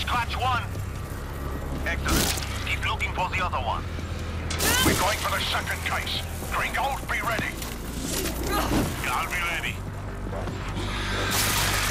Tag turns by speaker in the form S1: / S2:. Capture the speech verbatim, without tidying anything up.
S1: clutch one. Excellent. Keep looking for the other one. We're going for the second case. Gringold, be ready. I'll be ready.